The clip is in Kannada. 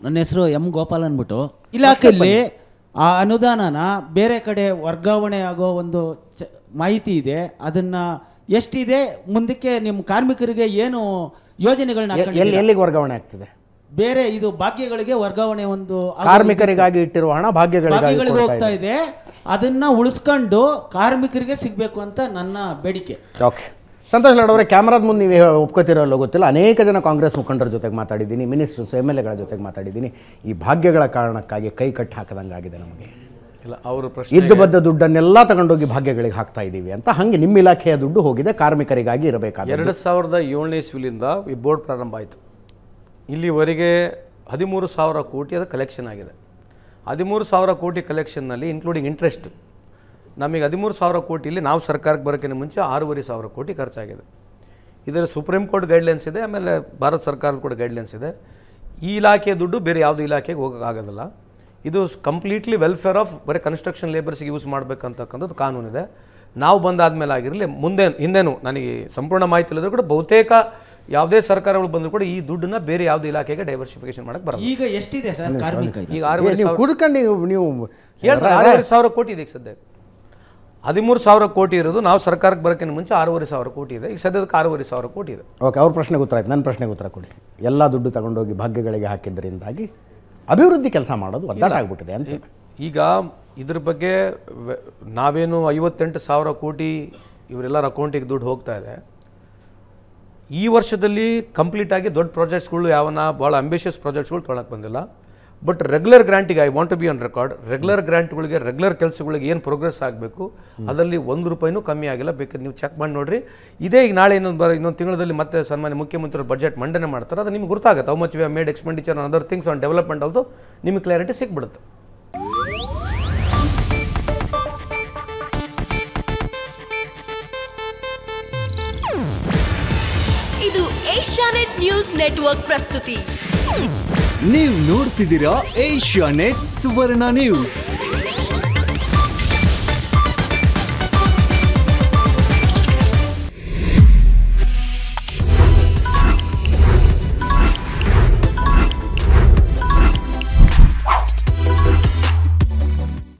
ನನ್ನ ಹೆಸರು ಎಂ ಗೋಪಾಲ್ ಅಂದ್ಬಿಟ್ಟು. ಇಲಾಖೆಯಲ್ಲಿ ಆ ಅನುದಾನನ ಬೇರೆ ಕಡೆ ವರ್ಗಾವಣೆ ಆಗೋ ಒಂದು ಮಾಹಿತಿ ಇದೆ. ಅದನ್ನ ಎಷ್ಟಿದೆ, ಮುಂದಕ್ಕೆ ನಿಮ್ಮ ಕಾರ್ಮಿಕರಿಗೆ ಏನು ಯೋಜನೆಗಳನ್ನ ಎಲ್ಲಿಗೆ ವರ್ಗಾವಣೆ ಆಗ್ತಿದೆ? ಬೇರೆ ಇದು ಭಾಗ್ಯಗಳಿಗೆ ವರ್ಗಾವಣೆ, ಒಂದು ಕಾರ್ಮಿಕರಿಗಾಗಿ ಇಟ್ಟಿರುವ ಹಣ ಭಾಗ್ಯಗಳಿಗೆ ಹೋಗ್ತಾ ಇದೆ. ಅದನ್ನ ಉಳಿಸ್ಕೊಂಡು ಕಾರ್ಮಿಕರಿಗೆ ಸಿಗಬೇಕು ಅಂತ ನನ್ನ ಬೇಡಿಕೆ. ಓಕೆ, ಸಂತೋಷ್ ಲಾಡ್ ಅವರೇ, ಕ್ಯಾಮ್ರಾದ ಮುಂದೆ ನೀವು ಒಪ್ಕೋತಿರೋಲ್ಲ ಗೊತ್ತಿಲ್ಲ, ಅನೇಕ ಜನ ಕಾಂಗ್ರೆಸ್ ಮುಖಂಡರ ಜೊತೆಗೆ ಮಾತಾಡಿದ್ದೀನಿ, ಮಿನಿಸ್ಟರ್ಸ್ MLAಗಳ ಜೊತೆಗೆ ಮಾತಾಡಿದ್ದೀನಿ. ಈ ಭಾಗ್ಯಗಳ ಕಾರಣಕ್ಕಾಗಿ ಕೈ ಕಟ್ಟಿ ಹಾಕದಂಗಾಗಿದೆ ನಮಗೆ. ಇಲ್ಲ, ಅವರು ಇದ್ದು ಬದ್ದ ದುಡ್ಡನ್ನೆಲ್ಲ ತಗೊಂಡೋಗಿ ಭಾಗ್ಯಗಳಿಗೆ ಹಾಕ್ತಾ ಇದ್ದೀವಿ ಅಂತ. ಹಾಗೆ ನಿಮ್ಮ ಇಲಾಖೆಯ ದುಡ್ಡು ಹೋಗಿದೆ ಕಾರ್ಮಿಕರಿಗಾಗಿ ಇರಬೇಕಾದ. 2007ನೇ ಇಸ್ವಿಲಿಂದ ಈ ಬೋರ್ಡ್ ಪ್ರಾರಂಭ ಆಯಿತು. ಇಲ್ಲಿವರೆಗೆ 13,000 ಕೋಟಿ ಅದು ಕಲೆಕ್ಷನ್ ಆಗಿದೆ. 13,000 ಕೋಟಿ ಕಲೆಕ್ಷನ್ನಲ್ಲಿ ಇನ್ಕ್ಲೂಡಿಂಗ್ ಇಂಟ್ರೆಸ್ಟ್ ನಮಗೆ 13,000 ಕೋಟಿಲಿ ನಾವು ಸರ್ಕಾರಕ್ಕೆ ಬರೋಕ್ಕಿಂತ ಮುಂಚೆ 6,500 ಕೋಟಿ ಖರ್ಚಾಗಿದೆ. ಇದರ ಸುಪ್ರೀಂ ಕೋರ್ಟ್ ಗೈಡ್ಲೈನ್ಸ್ ಇದೆ, ಆಮೇಲೆ ಭಾರತ ಸರ್ಕಾರದ ಕೂಡ ಗೈಡ್ಲೈನ್ಸ್ ಇದೆ. ಈ ಇಲಾಖೆಯ ದುಡ್ಡು ಬೇರೆ ಯಾವುದೇ ಇಲಾಖೆಗೆ ಹೋಗೋಕ್ಕಾಗೋದಿಲ್ಲ. ಇದು ಕಂಪ್ಲೀಟ್ಲಿ ವೆಲ್ಫೇರ್ ಆಫ್ ಬರೀ ಕನ್ಸ್ಟ್ರಕ್ಷನ್ ಲೇಬರ್ಸ್ಗೆ ಯೂಸ್ ಮಾಡಬೇಕಂತಕ್ಕಂಥದ್ದು ಕಾನೂನಿದೆ. ನಾವು ಬಂದಾದ್ಮೇಲೆ ಆಗಿರಲಿ, ಮುಂದೆ ಹಿಂದೇನು ನನಗೆ ಸಂಪೂರ್ಣ ಮಾಹಿತಿ ಇಲ್ಲದ್ರೂ ಕೂಡ ಬಹುತೇಕ ಯಾವುದೇ ಸರ್ಕಾರಗಳು ಬಂದರೂ ಕೂಡ ಈ ದುಡ್ಡನ್ನ ಬೇರೆ ಯಾವುದೇ ಇಲಾಖೆಗೆ ಡೈವರ್ಸಿಫಿಕೇಶನ್ ಮಾಡಕ್ಕೆ ಬರಲ್ಲ. ಈಗ ಎಷ್ಟಿದೆ ಸರ್ ಕಾರ್ಮಿಕ? ಈಗ 6,500 ಕೋಟಿ ಇದೆ. ಈಗ ಸದ್ಯ 13,000 ಕೋಟಿ ಇರೋದು, ನಾವು ಸರ್ಕಾರಕ್ಕೆ ಬರೋಕ್ಕಿಂತ ಮುಂಚೆ 6,500 ಕೋಟಿ ಇದೆ. ಈಗ ಸದ್ಯಕ್ಕೆ 6,500 ಕೋಟಿ ಇದೆ. ಓಕೆ, ಅವ್ರ ಪ್ರಶ್ನೆಗೆ ಉತ್ತರ ಆಯ್ತು. ನನ್ನ ಪ್ರಶ್ನೆಗೆ ಉತ್ತರ ಕೊಡಿ. ಎಲ್ಲ ದುಡ್ಡು ತಗೊಂಡೋಗಿ ಭಾಗ್ಯಗಳಿಗೆ ಹಾಕಿದ್ದರಿಂದಾಗಿ ಅಭಿವೃದ್ಧಿ ಕೆಲಸ ಮಾಡೋದು ಒದ್ದಾಟ ಆಗ್ಬಿಟ್ಟಿದೆ ಅಂತ. ಈಗ ಇದ್ರ ಬಗ್ಗೆ ನಾವೇನು 58,000 ಕೋಟಿ ಇವರೆಲ್ಲರ ಅಕೌಂಟಿಗೆ ದುಡ್ಡು ಹೋಗ್ತಾ ಇದೆ. ಈ ವರ್ಷದಲ್ಲಿ ಕಂಪ್ಲೀಟಾಗಿ ದೊಡ್ಡ ಪ್ರಾಜೆಕ್ಟ್ಸ್ಗಳು ಯಾವನ್ನ ಭಾಳ ಅಂಬಿಷಿಯಸ್ ಪ್ರಾಜೆಕ್ಟ್ಸ್ಗಳು ತೊಗೊಳಕ್ಕೆ ಬಂದಿಲ್ಲ. ಬಟ್ ರೆಗ್ಯುಲರ್ ಗ್ರಾಂಟಿಗೆ I want to be on record, regular ಗ್ರಾಂಟ್ಗಳಿಗೆ ರೆಗ್ಯುಲರ್ ಕೆಲಸಗಳಿಗೆ ಏನು ಪ್ರೋಗ್ರೆಸ್ ಆಗಬೇಕು ಅದರಲ್ಲಿ 1 ರೂಪಾಯಿನೂ ಕಮ್ಮಿ ಆಗಿಲ್ಲ. ಬೇಕಾದ್ರೆ ನೀವು ಚೆಕ್ ಮಾಡಿ ನೋಡಿರಿ. ಇದೇ ಈಗ ನಾಳೆ ಇನ್ನೊಂದು ತಿಂಗಳಲ್ಲಿ ಮತ್ತೆ ಸನ್ಮಾನ್ಯ ಮುಖ್ಯಮಂತ್ರಿ ಬಜೆಟ್ ಮಂಡನೆ ಮಾಡ್ತಾರೆ. ಅದು ನಿಮ್ಗೆ ಗೊತ್ತಾಗುತ್ತೆ. How much we have made expenditure on other things on development also ನಿಮಗೆ ಕ್ಲಾರಿಟಿ ಸಿಕ್ಬಿಡುತ್ತೆ. ಇದು ಏಷ್ಯಾನೆಟ್ ನ್ಯೂಸ್ ನೆಟ್ವರ್ಕ್ ಪ್ರಸ್ತುತಿ. ನೀವು ನೋಡ್ತಿದ್ದೀರಾ ಏಷ್ಯಾನೆಟ್ ಸುವರ್ಣ ನ್ಯೂಸ್.